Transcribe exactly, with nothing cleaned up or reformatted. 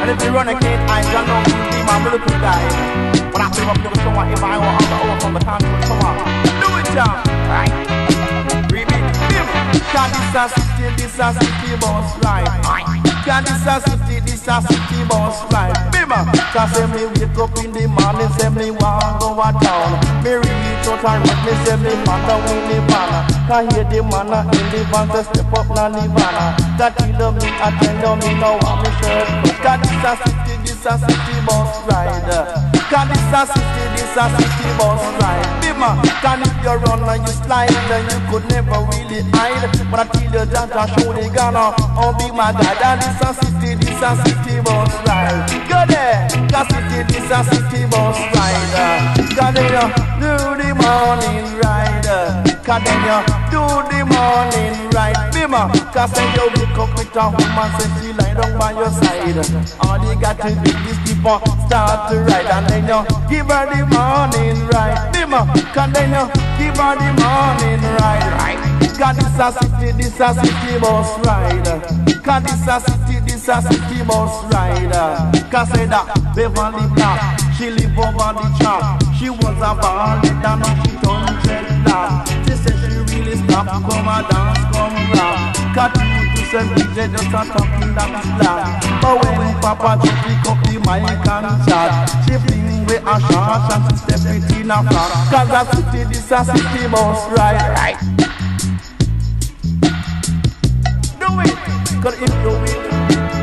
And if you run a kid, I don't know be my little guy. But I feel I'm doing someone if I want to over from the country, come on. Do it, John. Right? Remix. Cause this a city, this a city boss life. Cause this a city, this a city boss life. Bimmer. Cause say me wake up in the morning, say me want go a town. Me reach out and reach me, say me man down in the van. Cause hear the man in the van, say step up na Nirvana. That he love me, I tell me now I'm a shirt. Cause this a city, this a city boss ride. Cause this a city, this a city boss ride. Bimmer. Cause if you run and you slide, then you could never really hide. But I tell you that I show the gunner, oh be my God, and this a city, this a city boss ride. Go there, cause city, this a city boss ride. Cause then you do the morning ride. Cause then you do the morning ride. Bimmer, cause then you wake up with a woman, say she lie down by your side. All you got to do is people start to ride, and then you give her the morning ride. Bimmer, cause then you give her the morning ride. Right? Cause this a city, this a city bus ride. Cause this a city, this a city bus ride. Cause say that Beverly Black, she live over the chart. She was a ballet and now she turned dreadlock. She said she really stop, come a dance, come rap. Cause you to say D J just a talking that slack. But when Papa just pick up the mic and chat, she fling with a shot and she step it in a flat. Cause a city, this a city bus ride. Right? Do it, cause if you do it,